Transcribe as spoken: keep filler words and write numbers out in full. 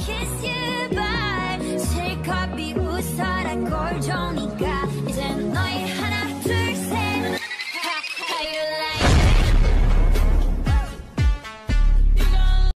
kiss you bye 실컷 비웃어라 꼴 좋으니까 이젠